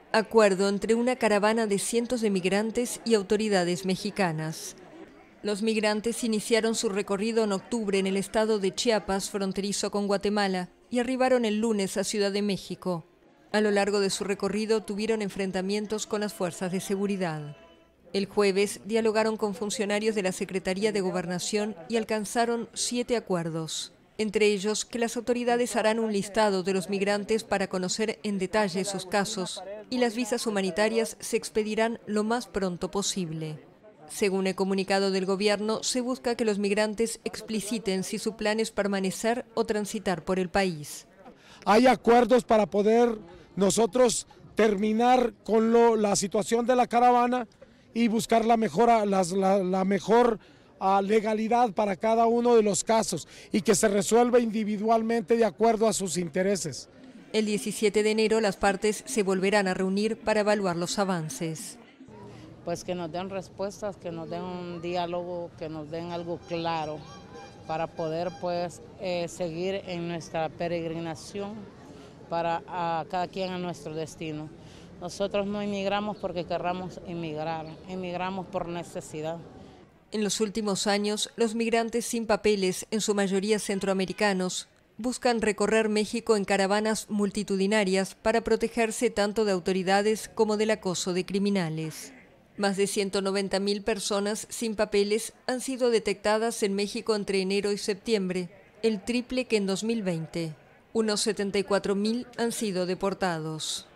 Acuerdo entre una caravana de cientos de migrantes y autoridades mexicanas. Los migrantes iniciaron su recorrido en octubre en el estado de Chiapas, fronterizo con Guatemala, y arribaron el lunes a Ciudad de México. A lo largo de su recorrido tuvieron enfrentamientos con las fuerzas de seguridad. El jueves dialogaron con funcionarios de la Secretaría de Gobernación y alcanzaron 7 acuerdos. Entre ellos, que las autoridades harán un listado de los migrantes para conocer en detalle sus casos y las visas humanitarias se expedirán lo más pronto posible. Según el comunicado del gobierno, se busca que los migrantes expliciten si su plan es permanecer o transitar por el país. Hay acuerdos para poder nosotros terminar con la situación de la caravana y buscar la mejor legalidad para cada uno de los casos y que se resuelva individualmente de acuerdo a sus intereses. El 17 de enero las partes se volverán a reunir para evaluar los avances. Pues que nos den respuestas, que nos den un diálogo, que nos den algo claro para poder seguir en nuestra peregrinación para cada quien a nuestro destino. Nosotros no emigramos porque querramos emigrar, emigramos por necesidad. En los últimos años, los migrantes sin papeles, en su mayoría centroamericanos, buscan recorrer México en caravanas multitudinarias para protegerse tanto de autoridades como del acoso de criminales. Más de 190.000 personas sin papeles han sido detectadas en México entre enero y septiembre, el triple que en 2020. Unos 74.000 han sido deportados.